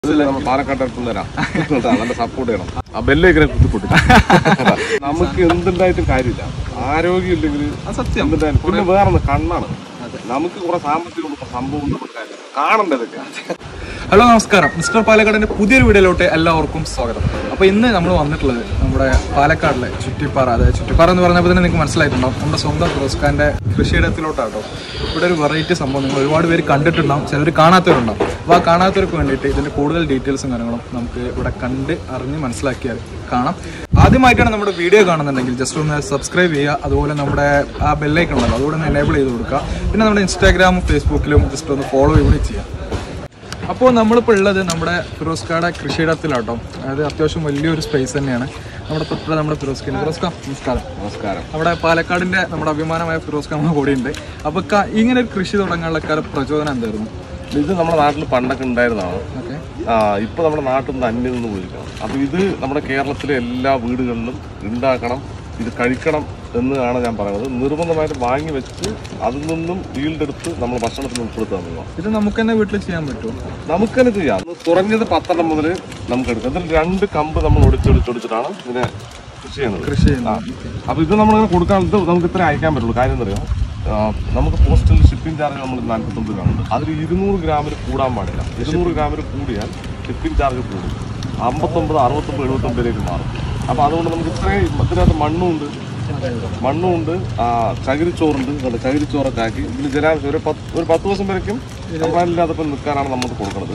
പാലക്കാട്ടെ പിള്ളേരാ നല്ല സപ്പോർട്ട് ചെയ്യണം. ആ ബെല്ലേക്കിനെ കുത്തിപ്പൊട്ടി നമുക്ക് എന്തുണ്ടായിട്ടും കാര്യമില്ല. ആരോഗ്യം ഇല്ലെങ്കിൽ സത്യം എന്തുണ്ടായാലും പിന്നെ വേറെ കണ്ണാണ്. നമുക്ക് കുറെ സാമ്പത്തികം സംഭവം കാണണ്ടതൊക്കെ. ഹലോ നമസ്കാരം, മിസ്റ്റർ പാലക്കാടിന്റെ പുതിയൊരു വീഡിയോയിലോട്ട് എല്ലാവർക്കും സ്വാഗതം. അപ്പോൾ ഇന്ന് നമ്മൾ വന്നിട്ടുള്ളത് നമ്മുടെ പാലക്കാടിലെ ചുറ്റിപ്പാറ, അതായത് ചുറ്റിപ്പാറ എന്ന് പറഞ്ഞപ്പോൾ തന്നെ നിങ്ങൾക്ക് മനസ്സിലായിട്ടുണ്ടാവും നമ്മുടെ സ്വന്തം ഫിറോസ്ഖാന്റെ കൃഷിയിടത്തിലോട്ടാട്ടോ. ഇവിടെ ഒരു വെറൈറ്റി സംഭവം നിങ്ങൾ ഒരുപാട് പേര് കണ്ടിട്ടുണ്ടാവും, ചിലർ കാണാത്തവരുണ്ടാവും. അപ്പോൾ ആ കാണാത്തവർക്ക് വേണ്ടിയിട്ട് ഇതിന്റെ കൂടുതൽ ഡീറ്റെയിൽസും കാര്യങ്ങളും നമുക്ക് ഇവിടെ കണ്ട് അറിഞ്ഞ് മനസ്സിലാക്കിയാൽ കാണാം. ആദ്യമായിട്ടാണ് നമ്മുടെ വീഡിയോ കാണുന്നുണ്ടെങ്കിൽ ജസ്റ്റ് ഒന്ന് സബ്സ്ക്രൈബ് ചെയ്യുക, അതുപോലെ നമ്മുടെ ആ ബെല്ലൈക്കൺ ഉണ്ടല്ലോ അതുകൂടെ ഒന്ന് എനേബിൾ ചെയ്ത് കൊടുക്കുക. പിന്നെ നമ്മുടെ ഇൻസ്റ്റാഗ്രാമും ഫേസ്ബുക്കിലും ജസ്റ്റ് ഒന്ന് ഫോളോ ചെയ്യുകയും ചെയ്യാം. അപ്പോൾ നമ്മളിപ്പോൾ ഉള്ളത് നമ്മുടെ ഫിറോസ്ഖാടെ കൃഷിയിടത്തിലാട്ടോ. അതായത് അത്യാവശ്യം വലിയൊരു സ്പേസ് തന്നെയാണ്. നമ്മുടെ തൊട്ടുള്ള നമ്മുടെ ഫിറോസ്ഖാൻ. നമസ്കാരം. നമസ്കാരം. നമ്മുടെ പാലക്കാടിന്റെ നമ്മുടെ അഭിമാനമായ ഫിറോസ്ഖാൻ നമ്മുടെ കൂടെയുണ്ട്. അപ്പോൾ ഇങ്ങനെ ഒരു കൃഷി തുടങ്ങാനുള്ള പ്രചോദനം എന്തായിരുന്നു? ഇത് നമ്മുടെ നാട്ടിൽ പണ്ടൊക്കെ ഉണ്ടായിരുന്നതാണ്. ഇപ്പൊ നമ്മുടെ നാട്ടിൽ നിന്ന് അന്യം നിന്ന് പോയിരിക്കണം. അപ്പൊ ഇത് നമ്മുടെ കേരളത്തിലെ എല്ലാ വീടുകളിലും ഉണ്ടാക്കണം, ഇത് കഴിക്കണം എന്നാണ് ഞാൻ പറയുന്നത്. നിർബന്ധമായിട്ട് വാങ്ങി വെച്ച് അതിൽ നിന്നും ഈൽഡെടുത്ത് നമ്മൾ ഭക്ഷണത്തിന് ഉൾപ്പെടുത്തുക. ഇത് നമുക്ക് തന്നെ വീട്ടിൽ ചെയ്യാൻ പറ്റുമോ? നമുക്ക് തന്നെ ചെയ്യാം. കുറഞ്ഞത് 10 മുതൽ നമുക്ക് എടുക്കാം. ഇതിൽ 2 കമ്പ് നമ്മൾ ഒടിച്ചൊടിച്ചിട്ടാണ് ഇതിനെ കൃഷി ചെയ്യുന്നത്. അപ്പൊ ഇത് നമ്മളിങ്ങനെ കൊടുക്കാൻ നമുക്ക് ഇത്ര അയക്കാൻ പറ്റുള്ളൂ. കാര്യം എന്താ പറയുക, നമുക്ക് പോസ്റ്റൽ ഷിപ്പിംഗ് ചാർജ് നമ്മൾ 49 രൂപ. അതിൽ 200 ഗ്രാമിൽ കൂടാൻ പാടില്ല. 200 ഗ്രാമിൽ കൂടിയാൽ ഷിപ്പിംഗ് ചാർജ് കൂടും. 59, 69, 79 മാറും. അപ്പോൾ അതുകൊണ്ട് നമുക്ക് ഇത്രയും ഇതിനകത്ത് മണ്ണുണ്ട്, ചകിരിച്ചോറുണ്ട്. ചകിരിച്ചോറൊക്കെ ആക്കി ഇതിന് ജലാംശം ഒരു 10 ദിവസം വരയ്ക്കും കമ്പാനില്ലാത്തപ്പോൾ നിൽക്കാനാണ് നമ്മൾ കൊടുക്കുന്നത്.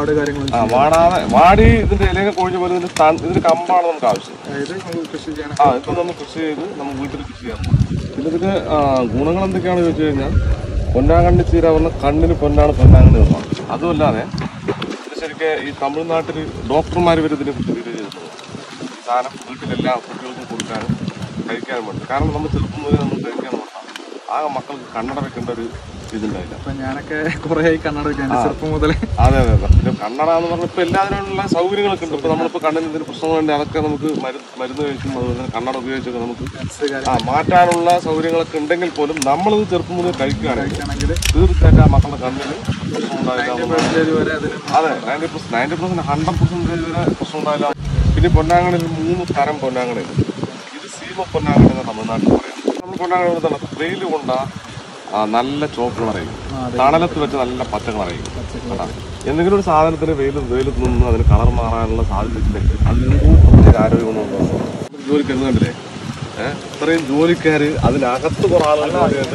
വാടി ഇതിന്റെ ഇലയൊക്കെ കൊഴിഞ്ഞ പോലെ ഇതിന്റെ കമ്പാണ് നമുക്ക് ആവശ്യം. ഇപ്പൊ നമ്മൾ കൃഷി ചെയ്ത് നമുക്ക് വീട്ടിൽ കൃഷി ചെയ്യാം. പിന്നെ ഇതിന്റെ ഗുണങ്ങൾ എന്തൊക്കെയാണെന്ന് ചോദിച്ചു കഴിഞ്ഞാൽ, പൊന്നാങ്കണ്ണി ചീര പറഞ്ഞ കണ്ണിന് പൊന്നാണ് പൊന്നാങ്കണ്ണി നിർമ്മാണം. അതുമല്ലാതെ ഇത് ശരിക്കും ഈ തമിഴ്നാട്ടിൽ ഡോക്ടർമാർ വരെ ഇതിനെ കുറിച്ച് വീഡിയോ ചെയ്തിട്ടുണ്ട്. ഈ സാധനം വീട്ടിലെല്ലാ കുട്ടികൾക്കും കൊടുക്കാനും കഴിക്കാനും വേണ്ടി. കാരണം നമ്മൾ ചെറുപ്പം മുതലേ നമ്മൾ കഴിക്കാൻ നോക്കാം. ആകെ മക്കൾക്ക് കണ്ണട വെക്കേണ്ട ഒരു ഇതുണ്ടായില്ല. ഞാനൊക്കെ കുറെ കണ്ണട വെക്കാൻ ചെറുപ്പം മുതലേ. അതെ. പിന്നെ കണ്ണട എന്ന് പറഞ്ഞാൽ ഇപ്പൊ എല്ലാത്തിനുള്ള സൗകര്യങ്ങളൊക്കെ ഉണ്ട്. ഇപ്പൊ നമ്മളിപ്പോ കണ്ണിന് ഇതിന് പ്രശ്നങ്ങളുണ്ട്, അതൊക്കെ നമുക്ക് മരുന്ന് കഴിക്കും. അതുപോലെ തന്നെ കണ്ണട ഉപയോഗിച്ചൊക്കെ നമുക്ക് മാറ്റാനുള്ള സൗകര്യങ്ങളൊക്കെ ഉണ്ടെങ്കിൽ പോലും നമ്മളിത് ചെറുപ്പം മുതൽ കഴിക്കുകയാണെങ്കിൽ തീർച്ചയായിട്ടും ആ മക്കളുടെ കണ്ണിന് പ്രശ്നം ഉണ്ടായില്ല. അതെ, 90%, 100% വരെ പ്രശ്നം ഉണ്ടായില്ല. പിന്നെ പൊന്നാങ്കണ്ണിൽ 3 തരം പൊന്നാങ്കണ്ണിയുണ്ട്. ഇത് സീമ പൊന്നാങ്കണ്ണി എന്ന് തമിഴ്നാട്ടിൽ പറയാം. നമ്മൾ പൊന്നാങ്കണ്ണി വെയിൽ കൊണ്ടാ നല്ല ചോപ്പ് നിറയും, തണലത്ത് വെച്ച് നല്ല പച്ച നിറയും. എന്തെങ്കിലും ഒരു സാധനത്തിന് വെയിലത്ത് നിന്ന് അതിന് കളർ മാറാനുള്ള സാധ്യത ഉണ്ടെങ്കിൽ അതിലെന്തോ പ്രത്യേക ആരോഗ്യമൊന്നും ജോലിക്ക് കണ്ടില്ലേ. ഇത്രയും ജോലിക്കാര് അതിനകത്ത് കുറെ ആളുകൾ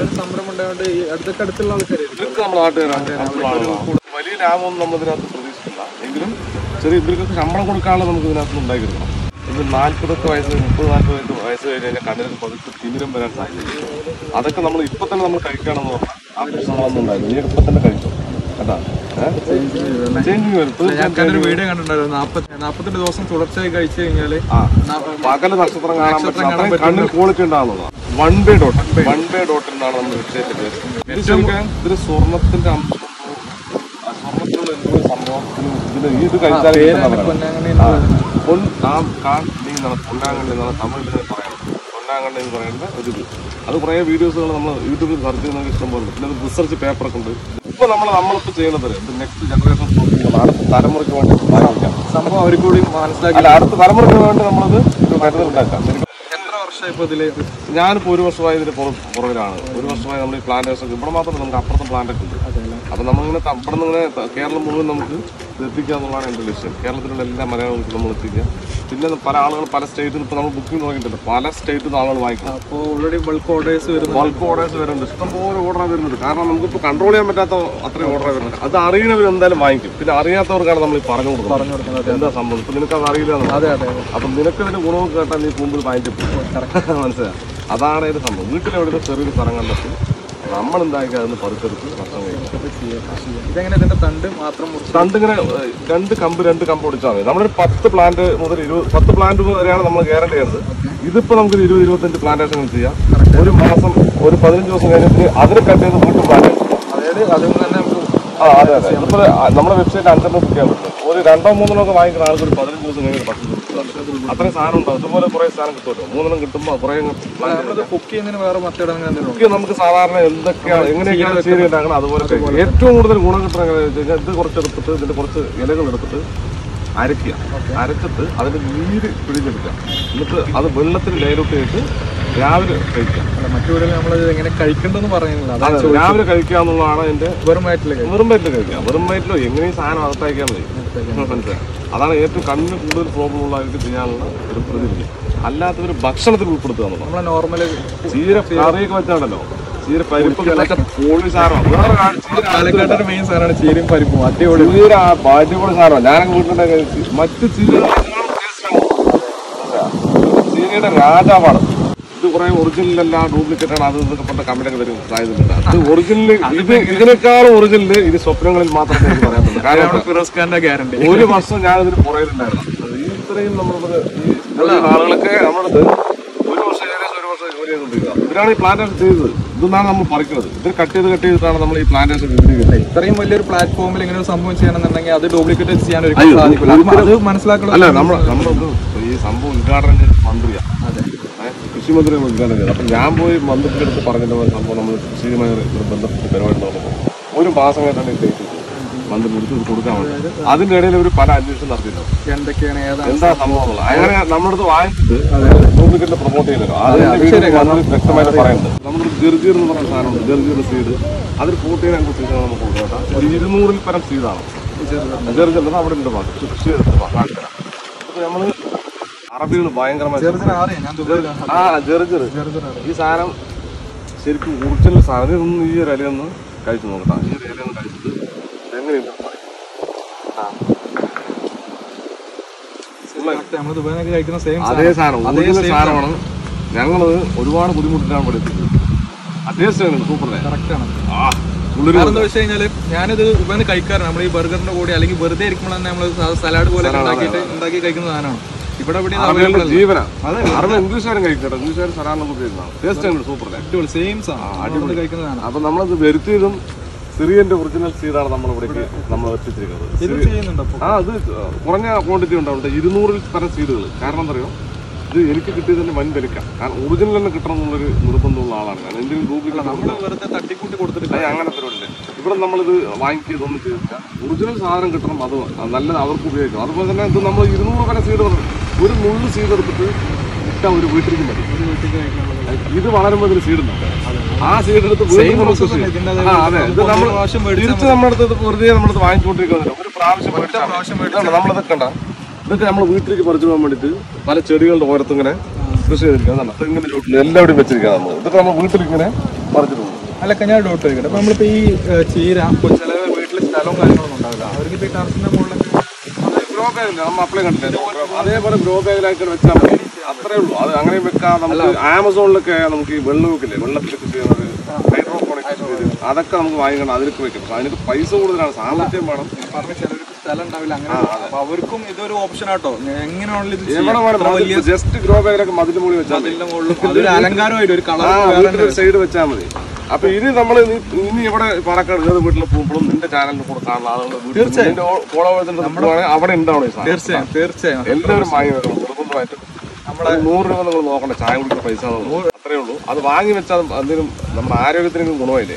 നമ്മുടെ നാട്ടുകാരാണ്. വലിയ ലാഭമൊന്നും നമ്മൾ ഇതിനകത്ത് പ്രതീക്ഷിക്കില്ല. എങ്കിലും ചെറിയ ഇവർക്കൊക്കെ ശമ്പളം കൊടുക്കാനുള്ള നമുക്ക് ഇതിനകത്ത് ഉണ്ടാക്കി കിട്ടണം. ഇത് 40 വയസ്സ് 30-40 വയസ്സ് കഴിഞ്ഞ് കഴിഞ്ഞാൽ കണ്ണിന് പതുക്കെ തിമിരം വരാൻ സാധ്യതയില്ല. അതൊക്കെ നമ്മൾ ഇപ്പൊ തന്നെ നമ്മൾ കഴിക്കുകയാണെന്ന് പറഞ്ഞാൽ ആ പ്രശ്നങ്ങളൊന്നും ഉണ്ടായിരുന്നു. നീ ഇപ്പൊ തന്നെ കഴിച്ചു കേട്ടാ. ചേഞ്ചിങ് വരും. വീഡിയോ കണ്ടിട്ടുണ്ടായിരുന്നു, 48 ദിവസം തുടർച്ചയായി കഴിച്ചു കഴിഞ്ഞാല് പകല നക്ഷത്രം കാണാൻ പറ്റും. കണ്ണിന് ക്വാളിറ്റി ഉണ്ടാകുന്നതാണ്. വൺ ബൈ ഡോട്ട് എന്നാണ് നമ്മൾ ഇതിന് സ്വർണത്തിന്റെ അംശം. സ്വർണത്തിലുള്ള എന്തോ സംഭവം ഇത് കഴിച്ചാൽ പൊന്നാങ്കണ്ണി എന്നാണ് തമിഴിൽ പറയുന്നത്. പൊന്നാങ്കണ്ണി എന്ന് പറയുന്നത് ഒരിത്. അത് കുറേ വീഡിയോസുകൾ നമ്മൾ യൂട്യൂബിൽ സെർച്ച് ചെയ്യുന്നത് ഇഷ്ടം പോലെ. പിന്നെ അത് റിസർച്ച് പേപ്പറൊക്കെ ഉണ്ട്. ഇപ്പൊ നമ്മളിപ്പോൾ ചെയ്യുന്നത് നെക്സ്റ്റ് ജനറേഷൻ അടുത്ത തലമുറയ്ക്ക് വേണ്ടി സംഭവം അവർക്ക് കൂടി മനസ്സിലാക്കി അടുത്ത തലമുറയ്ക്ക് വേണ്ടി നമ്മളത് മരുന്ന് ഉണ്ടാക്കാം. എത്ര വർഷമായി ഇപ്പൊ ഇതില്? ഞാനിപ്പോൾ 1 വർഷമായി ഇതിന്റെ പുറകിലാണ്. 1 വർഷമായി നമ്മൾ ഈ പ്ലാന്റേഴ്സൊക്കെ ഇവിടെ മാത്രമല്ല, നമുക്ക് അപ്പുറത്തെ പ്ലാന്റൊക്കെ ഉണ്ട്. അപ്പൊ നമ്മളിങ്ങനെ ഇവിടെ നിന്ന് ഇങ്ങനെ കേരളം മുഴുവൻ നമുക്ക് എത്തിക്കുക എന്നുള്ളതാണ് എൻ്റെ ലക്ഷ്യം. കേരളത്തിലുള്ള എല്ലാ മലയാളികൾക്കും നമ്മൾ എത്തിക്കുക. പിന്നെ പല ആളുകൾ പല സ്റ്റേറ്റിൽ നിന്ന് ഇപ്പോൾ നമ്മൾ ബുക്കിംഗ് തുടങ്ങിയിട്ടുണ്ട്. പല സ്റ്റേറ്റിൽ നിന്ന് ആളുകൾ വാങ്ങിക്കണം. അപ്പോൾ ഓൾറെഡി ബൾക്ക് ഓർഡേഴ്സ് വരുന്നുണ്ട്. ഇഷ്ടംപോലെ ഓർഡർ വരുന്നുണ്ട്. കാരണം നമുക്കിപ്പോൾ കൺട്രോൾ ചെയ്യാൻ പറ്റാത്ത അത്രയും ഓർഡർ വരുന്നുണ്ട്. അത് അറിയുന്നവർ എന്തായാലും വാങ്ങിക്കും. പിന്നെ അറിയാത്തവർക്കാണ് നമ്മൾ പറഞ്ഞു കൊടുക്കുന്നത് എന്താ സംഭവം. ഇപ്പം നിനക്കത് അറിയില്ല. അപ്പം നിനക്ക് ഇതിന്റെ ഗുണവും കേട്ടാൽ നീ മുമ്പിൽ വാങ്ങിക്കും. മനസ്സിലായി? അതാണ് ഇത് സംഭവം. വീട്ടിലെവിടെ ചെറിയൊരു സ്ഥലം കണ്ടെത്തി നമ്മളെന്താക്കി അതിന് പറിച്ചെടുത്ത് ഭക്ഷണം കഴിക്കും. തണ്ടിങ്ങനെ 2 കമ്പ് ഒടിച്ചാൽ മതി. നമ്മളൊരു 10 പ്ലാന്റ് മുതൽ 10 പ്ലാന്റ് വരെയാണ് നമ്മൾ ഗ്യാരണ്ടി ചെയ്യുന്നത്. ഇതിപ്പോൾ നമുക്ക് 20-25 പ്ലാന്റേഷൻ ചെയ്യാം. ഒരു മാസം ഒരു 15 ദിവസം കഴിഞ്ഞിട്ട് അതിന് കട്ട് ചെയ്ത് വീണ്ടും പ്ലാന്റേഷൻ. അതെ. ഇപ്പോൾ നമ്മുടെ വെബ്സൈറ്റിൽ 5 ബുക്ക് ചെയ്യാൻ പറ്റും. ഒരു 2-3 വാങ്ങിക്കുന്ന ആൾക്ക് ഒരു 15 ദിവസം കഴിഞ്ഞ് ഭക്ഷണം അത്രയും സാധനം ഉണ്ടാവും. ഇതുപോലെ കുറെ സാധനം കിട്ടുമല്ലോ. 3 കിട്ടുമ്പോൾ കുറെ കുക്ക് ചെയ്യുന്നതിന് വേറെ മറ്റേടങ്ങനെ കുക്ക് നമുക്ക് സാധാരണ എന്തൊക്കെയാണ് എങ്ങനെയൊക്കെയാണ് ചീര ഉണ്ടാക്കണം അതുപോലെ ഏറ്റവും കൂടുതൽ ഗുണം കിട്ടുന്ന എങ്ങനെയാണെന്ന് വെച്ച് കഴിഞ്ഞാൽ ഇത് കുറച്ചെടുത്തിട്ട് ഇതിന്റെ കുറച്ച് ഇലകൾ എടുത്തിട്ട് അരയ്ക്കുക. അരച്ചിട്ട് അതിന്റെ നീര് പിഴിഞ്ഞെടുക്കുക. എന്നിട്ട് അത് വെള്ളത്തിൽ ലേലോട്ട് ചെയ്തിട്ട് രാവിലെ കഴിക്കാം. മറ്റു നമ്മൾ എങ്ങനെ കഴിക്കണ്ടെന്ന് പറയുന്നില്ല. രാവിലെ കഴിക്കുക എന്നുള്ളതാണ് എന്റെ വെറും വയറ്റിൽ കഴിക്കുക. വെറും വയറ്റിലോ എങ്ങനെയും സാധനം അകത്തയക്കാൻ മതി. മനസ്സിലായി? അതാണ് ഏറ്റവും കണ്ണിന് കൂടുതൽ പ്രോബ്ലം ഉള്ളവർക്ക് ചെയ്യാനുള്ള ഒരു പ്രതിവിധി. അല്ലാത്തവർ ഭക്ഷണത്തിൽ ഉൾപ്പെടുത്തുക എന്നുള്ളത്. നമ്മളെ നോർമല് ചീര കറിയൊക്കെ വെച്ചാണല്ലോ, ചീര പരിപ്പ് കോഴി സാധനമാണ്. പാലക്കാട്ടിന്റെ മെയിൻ സാധനമാണ് ചീരയും പരിപ്പും. അടിപൊളി ചീര അടിപൊളി സാധനമാണ്. ഞാനൊക്കെ വീട്ടിലുണ്ടാക്കി മറ്റ് ചീരയുടെ രാജാവാണ്. ഇത് കുറെ ഒറിജിനലല്ല, ഡ്യൂപ്ലിക്കേറ്റ് ആണ്, അത് ഇതൊക്കെ പറഞ്ഞ കമ്പനിയൊക്കെ വരും സാധ്യതയുണ്ട്. അത് ഒറിജിനൽ ഇതിനേക്കാളും ഒറിജിനൽ ഇത് സ്വപ്നങ്ങളിൽ മാത്രമേ എനിക്ക് പറയാൻ പറ്റുള്ളൂ. കാരണം ഫിറോസ്ഖാന്റെ ഗ്യാരണ്ടി. ഒരു വർഷം ഞാനിതിന് പുറകിലുണ്ടായിരുന്നു. ഇത്രയും നമ്മുടെ ആളുകളൊക്കെ നമ്മുടെ ഒരു വർഷം ജോലി ചെയ്തുകൊണ്ടിരിക്കുക. ഇവരാണ് ഈ പ്ലാന്റേഷൻ ചെയ്തത്. ഇതെന്നാണ് നമ്മൾ പറിക്കുന്നത്. ഇത് കട്ട് ചെയ്തിട്ടാണ് നമ്മൾ ഈ പ്ലാന്റേഷൻ വിപുലീകരിക്കുന്നത്. ഇത്രയും വലിയൊരു പ്ലാറ്റ്ഫോമിൽ ഇങ്ങനെ ഒരു സംഭവം ചെയ്യണമെന്നുണ്ടെങ്കിൽ അത് ഡ്യൂപ്ലിക്കേറ്റ് ചെയ്യാൻ ഒരിക്കലും സാധിക്കില്ല. അത് മനസ്സിലാക്കണം. അല്ല, നമ്മളത് ഈ സംഭവം ഉദ്ഘാടനം ചെയ്ത മന്ത്രിയാണ്. കൃഷി മന്ത്രി ഉദ്ഘാടനം ചെയ്തത്. അപ്പം ഞാൻ പോയി മന്ത്രിയുടെ അടുത്ത് പറഞ്ഞിട്ട് സംഭവം നമ്മൾ കൃഷിയുമായി ബന്ധപ്പെട്ട് പരിപാടി നടന്നു. ഒരു മാസം കഴിഞ്ഞാണ് ഡേറ്റ് മന്ത്രി എടുത്ത് കൊടുക്കാൻ വേണ്ടി. അതിന്റെ ഇടയിൽ ഒരു പല അന്വേഷണം നടത്തിയിട്ടുണ്ടാവും. എന്താ സംഭവം ഉള്ളത്. അങ്ങനെ നമ്മളടുത്ത് വാങ്ങിച്ചിട്ട് ഡ്യൂപ്ലിക്കേറ്റ് പ്രൊമോട്ട് ചെയ്യുന്നല്ലോ. അതിന്റെ മന്ത്രി വ്യക്തമായിട്ട് പറയുന്നുണ്ട്. നമ്മൾ ജർജീർ എന്ന് പറയുന്ന സാധനമുണ്ട്. ജർജീർ സീഡ് അതിൽ 49 സീഡാണ് നമുക്ക് കൊടുക്കാം. ഒരു 200-ൽ പരം സീഡാണ് ജർജർ. അവിടെ ഉണ്ട് കൃഷി ചെയ്തിട്ട്. അപ്പൊ നമ്മള് അറബികൾ ഭയങ്കരമായി ജർജർ ഈ സാധനം ശരിക്കും ഒറിജിനൽ സാധനം. ഇതൊന്നും ഈ ഒരു ഇലയൊന്ന് കഴിച്ചു നോക്കട്ടാ. ഈ ഒരു ഇലയൊന്ന് കഴിച്ചിട്ട് എങ്ങനെയുണ്ട് അതേ സാധനം ഒറിജിനൽ സാധനമാണ്. ഞങ്ങള് ഒരുപാട് ബുദ്ധിമുട്ടിട്ടാണ് പഠിപ്പിച്ചത്. ടേസ്റ്റ് സൂപ്പർ കറക്റ്റാണ്. എന്താ വെച്ച് കഴിഞ്ഞാല് ഞാനിത് ഇവന് കഴിക്കാറുണ്ട്. നമ്മൾ ഈ ബർഗറിന്റെ കൂടെ അല്ലെങ്കിൽ വെറുതെ ഇരിക്കുമ്പോൾ തന്നെ നമ്മൾ സലാഡ് പോലെ ഉണ്ടാക്കി കഴിക്കുന്ന സാധനമാണ്. ഇവിടെ ജീവനാണ്. ഇംഗ്ലീഷുകാരും കഴിക്കട്ടെ. ഇംഗ്ലീഷുകാർ സലാഡ് ടേസ്റ്റ് സൂപ്പർ അടിപൊളി സെയിം സാധനം കഴിക്കുന്നതാണ്. അപ്പൊ നമ്മളത് വരുത്തിയതും സിറിയന്റെ ഒറിജിനൽ സീഡാണ് നമ്മളിവിടേക്ക് നമ്മൾ എത്തിച്ചിരിക്കുന്നത്. അത് കുറഞ്ഞ ക്വാണ്ടിറ്റി ഉണ്ടാവും. 200-ൽ പരം സീഡുകൾ. കാരണം എന്താ പറയുക, ഇത് എനിക്ക് കിട്ടിയതിന്റെ വൻ വിലക്കാം. കാരണം ഒറിജിനൽ തന്നെ കിട്ടണം എന്നുള്ളൊരു നിർബന്ധമുള്ള ആളാണ് ഞാൻ. എന്തെങ്കിലും ഡ്യൂപ്ലിക്കേറ്റ് തട്ടിക്കൂട്ടി കൊടുത്തിട്ട് അങ്ങനെ പരിപാടിയില്ല. ഇവിടെ നമ്മളിത് വാങ്ങിക്കുന്നതൊന്നും ചെയ്തില്ല. ഒറിജിനൽ സാധനം കിട്ടണം. അത് നല്ലത് അവർക്ക് ഉപയോഗിക്കണം. അതുപോലെ തന്നെ ഇത് നമ്മൾ 200 പരം സീഡ് ഒരു 100 സീഡ് എടുത്തിട്ട് ഇട്ട ഒരു വീട്ടിലേക്ക് മതി. ഇത് വളരുമ്പോൾ ഇതിൽ സീഡ് ഉണ്ടാവും. ആ സീഡ് എടുത്ത് തിരിച്ച് നമ്മളടുത്ത് വെറുതെ നമ്മളടുത്ത് വാങ്ങിച്ചുകൊണ്ടിരിക്കുന്നില്ല. ഒരു പ്രാവശ്യം നമ്മളത് കണ്ട ഇതൊക്കെ നമ്മൾ വീട്ടിലേക്ക് പറിച്ചു പോകാൻ വേണ്ടിയിട്ട് പല ചെടികളുടെ ഓരത്ത് ഇങ്ങനെ കൃഷി ചെയ്തിരിക്കുന്നത്. തെങ്ങിന്റെ ചുവട്ടിൽ എല്ലാവരും വെച്ചിരിക്കുക. ഇതൊക്കെ നമ്മൾ വീട്ടിൽ ഇങ്ങനെ പറിച്ചിട്ട് പോകും. അല്ല, ഞാൻ ഡൗട്ട് ചോദിക്കട്ടെ. അപ്പൊ നമ്മളിപ്പോ ഈ ചീര ചില വീട്ടിൽ സ്ഥലവും കാര്യങ്ങളൊന്നും ഉണ്ടാവില്ല. അവർക്ക് ഇപ്പൊ ടെറസിന്റെ മുകളിൽ ഗ്രോ ബാഗില്ല. നമ്മൾ അപ്ലൈ കണ്ടില്ല. അതേപോലെ ഗ്രോ ബാഗിലായിട്ട് വെച്ചാൽ മതി. അത്രേ ഉള്ളൂ. അത് അങ്ങനെ വെക്കാം. നമുക്ക് ആമസോണിലൊക്കെ നമുക്ക് ഈ വെള്ളമൊക്കെ വെള്ളത്തിലൊക്കെ ചെയ്യുന്നത് ഹൈഡ്രോപോണിക്സ് അതൊക്കെ നമുക്ക് വാങ്ങിക്കണം. അതിലേക്ക് വെക്കും. അതിനൊക്കെ പൈസ കൂടുതലാണ്. സാമ്പത്തികം വേണം. പറഞ്ഞ ചിലർക്ക് സ്ഥലം ഉണ്ടാവില്ല. അങ്ങനെ അവർക്കും ഇതൊരു ഓപ്ഷൻ ആട്ടോ. എങ്ങനെയാണല്ലോ എവിടെ ജസ്റ്റ് ഗ്രോ ബാഗിലൊക്കെ മതിലിന്റെ മുകളിൽ വെച്ചാൽ അതൊരു അലങ്കാരമായിട്ട് ഒരു കളർ സൈഡ് വെച്ചാൽ മതി. അപ്പൊ ഇത് നമ്മൾ ഇനി ഇവിടെ പാലക്കാട് ഏത് വീട്ടിൽ പോകുമ്പോഴും നിന്റെ ചാനലിൽ കൂടെ കാണുന്ന ആളുകൾ തീർച്ചയായും അവിടെ ഉണ്ടാവണം. തീർച്ചയായും എല്ലാവരും വാങ്ങി വെക്കണം. നിർബന്ധമായിട്ട് നമ്മുടെ 100 രൂപ നിങ്ങൾ നോക്കണ്ട. ചായ കുടിക്കുന്ന പൈസ അത്രേ ഉള്ളൂ. അത് വാങ്ങി വെച്ചാൽ എന്തിനും നമ്മുടെ ആരോഗ്യത്തിനും ഗുണമായില്ലേ.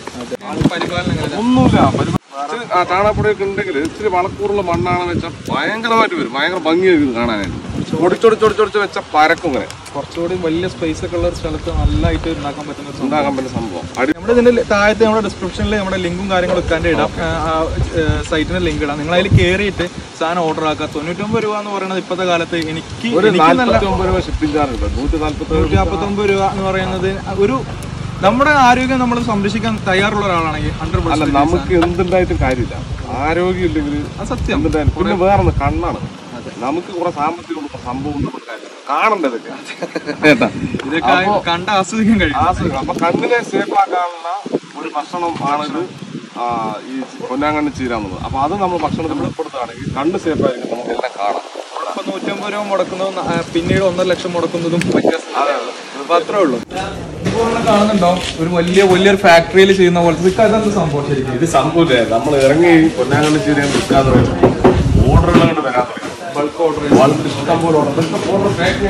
ഒന്നുമില്ല. ചാണകപ്പൊടിയൊക്കെ ഉണ്ടെങ്കിൽ ഇച്ചിരി വളക്കൂറുള്ള മണ്ണാണെന്ന് വെച്ചാൽ ഭയങ്കരമായിട്ട് വരും. ഭയങ്കര ഭംഗിയായിരിക്കും കാണാനായിട്ട്. ഒടിച്ചൊടിച്ചൊടിച്ചൊടിച്ച് വെച്ചാൽ പരക്കും. ഇങ്ങനെ കുറച്ചുകൂടി വലിയ സ്പേസ് ഒക്കെ ഉള്ള ഒരു സ്ഥലത്ത് നല്ലതായിട്ട് ഉണ്ടാക്കാൻ പറ്റുന്ന സംഭവം. നമ്മുടെ ഇതിന്റെ താഴത്തെ നമ്മുടെ ഡിസ്ക്രിപ്ഷനിൽ നമ്മുടെ ലിങ്കും കാര്യങ്ങളൊക്കെ ഇടാം. സൈറ്റിന്റെ ലിങ്ക് ഇടാം. നിങ്ങൾ അതിൽ കയറിയിട്ട് സാധനം ഓർഡർ ആക്കുക. 99 രൂപ എന്ന് പറയുന്നത് ഇപ്പോഴത്തെ കാലത്ത് എനിക്ക് 149 രൂപ ഷിപ്പിംഗ് ചാർജ് ഉണ്ട്. 149 രൂപ എന്ന് പറയുന്നത് ഒരു നമ്മുടെ ആരോഗ്യം നമ്മൾ സംരക്ഷിക്കാൻ തയ്യാറുള്ള ഒരാളാണെങ്കിൽ 100%. നമുക്ക് എന്തുണ്ടായിട്ടും കാര്യമില്ല. ആരോഗ്യം ഇല്ലെങ്കിൽ സത്യം. പിന്നെ വേറെ കണ്ണാണ്. നമുക്ക് കുറെ സാമ്പത്തികം സംഭവം കാണേണ്ടതൊക്കെ ഇതൊക്കെ കണ്ട് ആസ്വദിക്കാൻ കഴിയും. അപ്പൊ കണ്ണിനെ സേഫ് ആക്കാനുള്ള ഒരു ഭക്ഷണം ആണിത് ഈ പൊന്നാങ്കണ്ണി ചീര എന്നുള്ളത്. അപ്പൊ അത് നമ്മൾ ഭക്ഷണത്തിൽ ഉൾപ്പെടുത്തുകയാണെങ്കിൽ കണ്ണ് സേഫ് ആയിരിക്കും. നമുക്ക് എല്ലാം കാണാം. ഇപ്പൊ 150 രൂപ മുടക്കുന്നതും പിന്നീട് 1.5 ലക്ഷം മുടക്കുന്നതും വ്യത്യാസം അത്രേ ഉള്ളൂ. കാണുന്നുണ്ടോ ഒരു വലിയൊരു ഫാക്ടറിയിൽ ചെയ്യുന്ന പോലത്തെ സംഭവം. ശരിക്കും ഇത് സംഭവമില്ലേ, നമ്മൾ ഇറങ്ങി പൊന്നാങ്കണ്ണി ചീര വിൽക്കാതെ ഓർഡറുകൾ വരാൻ തുടങ്ങി. ബൾക്ക് വളരെ ഇഷ്ടം പോലെ ഓർഡർ പാക്കിംഗ്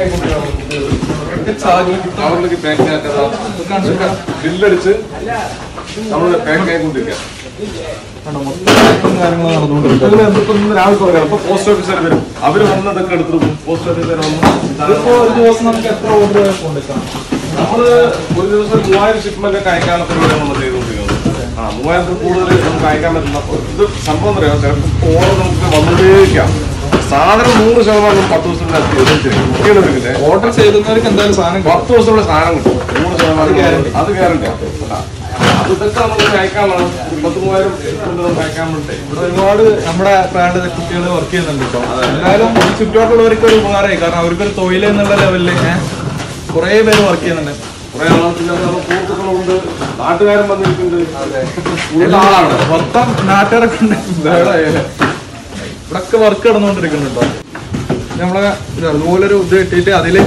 കവറിലേക്ക് പാക്കിംഗ് ആക്കാതെ ബില്ലടിച്ച് നമ്മൾ പാക്കിംഗ് ആയിക്കൊണ്ടിരിക്കുക. രാവിലെ പറയാം. അപ്പൊ പോസ്റ്റ് ഓഫീസർ വരും, അവര് വന്ന് ഇതൊക്കെ എടുത്തു പോകും. പോസ്റ്റ് ഓഫീസർ വന്ന് നമ്മള് ഒരു ദിവസം 3000 ഷിപ്മെന്റ് ഒക്കെ അയക്കാനുള്ള പരിപാടിയാണ് നമ്മൾ ചെയ്തുകൊണ്ടിരിക്കുന്നത്. 3000 കൂടുതൽ നമുക്ക് അയക്കാൻ പറ്റില്ല. ഇത് സംഭവം പറയാം, ചിലപ്പോൾ ഓർഡർ നമുക്ക് വന്നുകൊണ്ടേയിരിക്കാം. സാധനം 100% 10 ദിവസത്തിൻ്റെ ഓർഡർ ചെയ്യുന്നവർക്ക് എന്തായാലും സാധനം 10 ദിവസമുള്ള സാധനം കിട്ടും. 100% അത് ഗ്യാരണ്ടിയാണ്. അതൊക്കെ നമുക്ക് അയക്കാനുള്ളതാണ്. 30,000 അയക്കാൻ വേണ്ടി ഇവിടെ ഒരുപാട് നമ്മുടെ പ്രായമുള്ള കുട്ടികൾ വർക്ക് ചെയ്യുന്നുണ്ട് കേട്ടോ. എന്തായാലും ഈ ചുറ്റുപാടുള്ളവർക്ക് ഒരു ഉപകാരമായി. കാരണം അവർക്കൊരു തൊഴിൽ എന്നുള്ള ലെവലിൽ കുറെ പേര് വർക്ക് ചെയ്യുന്നുണ്ട്. കുറെ സുഹൃത്തുക്കളുണ്ട്, നാട്ടുകാരും വന്നിരിക്കുന്നുണ്ട്. ആളാണ് മൊത്തം നാട്ടുകാരൊക്കെ ഉണ്ട്. ഇവിടൊക്കെ വർക്ക് നടന്നുകൊണ്ടിരിക്കുന്നുണ്ടോ. നമ്മളെ അതുപോലൊരു ഇത് കിട്ടിയിട്ട് അതില്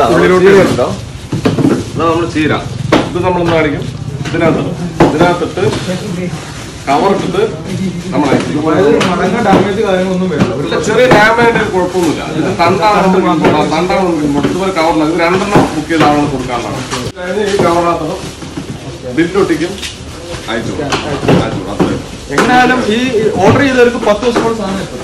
നമ്മള് ചീര ഇത് നമ്മളൊന്ന് കാണിക്കും. ഇതിനകത്തിട്ട് കവറിട്ടിട്ട് നമ്മളെ ഡാമേജ് കാര്യങ്ങളൊന്നും വരില്ല. ചെറിയ ഡാമേജ് കുഴപ്പമൊന്നുമില്ല. ഇത് തണ്ടാണ് ഇതുപോലെ കവറില്ല. ഇത് 2 ബുക്ക് ചെയ്ത ആളുകൾ കൊടുക്കാനുള്ളതാണ്. കഴിഞ്ഞ് ഈ കവറിനകത്ത് ബില്ലൊട്ടിക്കും, അയച്ചു. എങ്ങനെയാലും ഈ ഓർഡർ ചെയ്തവർക്ക് 10 ദിവസം കൂടെ സാധനം എത്തും.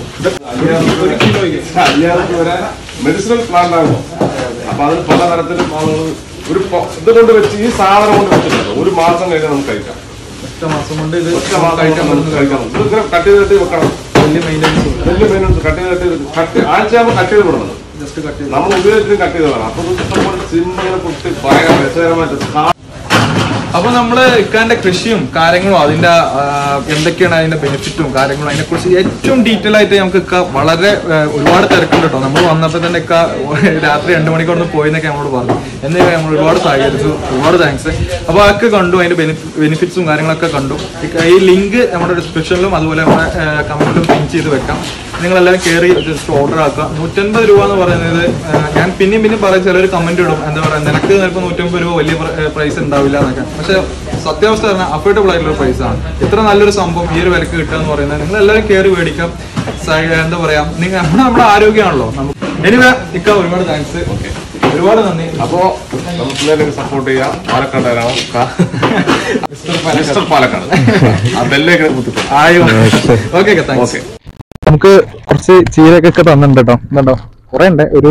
5000 വരെ മെഡിസിനൽ പ്ലാന്റ് ആകുമോ. അപ്പൊ അതിന് പലതരത്തിലും ആളുകൾ ഒരു ഇത് കൊണ്ട് വെച്ച് ഈ സാധനം കൊണ്ട് വെച്ചിട്ടുണ്ട്. 1 മാസം കഴിഞ്ഞാൽ നമുക്ക് കഴിക്കാം. ഒറ്റ മാസം കൊണ്ട് ഇത് കഴിക്കാൻ ഇതിങ്ങനെ കട്ട് ചെയ്തിട്ട് വെക്കണം. വലിയ മെയിൻ്റെനൻസ് കട്ട് ചെയ്തിട്ട് ആഴ്ചയാകുമ്പോൾ കട്ട് ചെയ്ത് വിടുന്നത്. ജസ്റ്റ് കട്ട് ചെയ്ത് നമ്മൾ ഉപയോഗിച്ചിട്ട് കട്ട് ചെയ്ത് വേണം. അപ്പൊ ഇഷ്ടംപോലെ സിമ്മിനെ കുറിച്ച് ഭയങ്കര രസകരമായിട്ട്. അപ്പൊ നമ്മള് ഇക്കാന്റെ കൃഷിയും കാര്യങ്ങളും അതിന്റെ എന്തൊക്കെയാണ് അതിന്റെ ബെനിഫിറ്റും കാര്യങ്ങളും അതിനെക്കുറിച്ച് ഏറ്റവും ഡീറ്റെയിൽ ആയിട്ട് നമുക്ക് ഇക്ക വളരെ ഒരുപാട് തിരക്കുണ്ട് കേട്ടോ. നമ്മൾ വന്നപ്പോൾ തന്നെ ഇക്ക രാത്രി 2 മണിക്കൊന്ന് പോയെന്നൊക്കെ നമ്മളോട് പറഞ്ഞു. എന്നിട്ട് നമ്മൾ ഒരുപാട് സഹകരിച്ചു. ഒരുപാട് താങ്ക്സ്. അപ്പൊ അതൊക്കെ കണ്ടു, അതിന്റെ ബെനിഫിറ്റ്സും കാര്യങ്ങളൊക്കെ കണ്ടു. ഈ ലിങ്ക് നമ്മുടെ ഡിസ്ക്രിപ്ഷനിലും അതുപോലെ നമ്മുടെ കമന്റിലും പിൻ ചെയ്ത് വെക്കാം. നിങ്ങളെല്ലാവരും കയറി ജസ്റ്റ് ഓർഡർ ആക്കുക. 150 രൂപ എന്ന് പറയുന്നത് ഞാൻ പിന്നെയും പറയും. ചിലർ കമന്റ് ഇടും, എന്താ പറയുക, നിനക്ക് ചിലപ്പോൾ 150 രൂപ വലിയ പ്രൈസ് ഉണ്ടാവില്ല എന്നൊക്കെ. പക്ഷെ സത്യാവസ്ഥ പറഞ്ഞാൽ അഫോർഡബിൾ ആയിട്ടുള്ള പ്രൈസാണ്. ഇത്ര നല്ലൊരു സംഭവം ഈ ഒരു വിലക്ക് കിട്ടുക എന്ന് പറയുന്നത് നിങ്ങൾ എല്ലാവരും കയറി മേടിക്കാം. എന്താ പറയാ, നമ്മുടെ ആരോഗ്യമാണല്ലോ നമുക്ക്. എനിവേ ഇക്ക ഒരുപാട് താങ്ക്സ്. ഒരുപാട് നന്ദി. അപ്പോ നമുക്ക് സപ്പോർട്ട് ചെയ്യാം. പാലക്കാടാണ് മിസ്റ്റർ പാലക്കാട്. ആ ബെല്ലേക്ക് ഓക്കെ താങ്ക്സ്. നമുക്ക് കുറച്ച് ചീരക്കൊക്കെ തന്നിട്ടുണ്ട് കേട്ടോ. എന്താ കുറെ ഉണ്ട്, ഒരു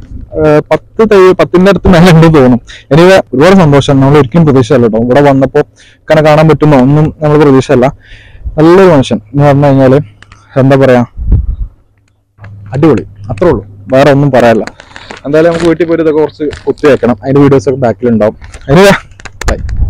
10 അടുത്ത് മേലെ ഉണ്ടെന്ന് തോന്നും. എനിക്ക് ഒരുപാട് സന്തോഷം. നമ്മൾ ഒരിക്കലും പ്രതീക്ഷയല്ല കേട്ടോ. ഇവിടെ വന്നപ്പോ കാണാൻ പറ്റുമോ ഒന്നും നമ്മൾ പ്രതീക്ഷയല്ല. നല്ലൊരു മനുഷ്യൻ എന്ന് പറഞ്ഞു കഴിഞ്ഞാല് എന്താ പറയാ, അടിപൊളി. അത്രേ ഉള്ളൂ, വേറെ ഒന്നും പറയാനില്ല. എന്തായാലും നമുക്ക് വീട്ടിൽ പോയിട്ട് ഇതൊക്കെ കുറച്ച് കുത്തി വെക്കണം. അതിന്റെ വീഡിയോസ് ഒക്കെ ബാക്കിലുണ്ടാവും. അതിന് ബൈ.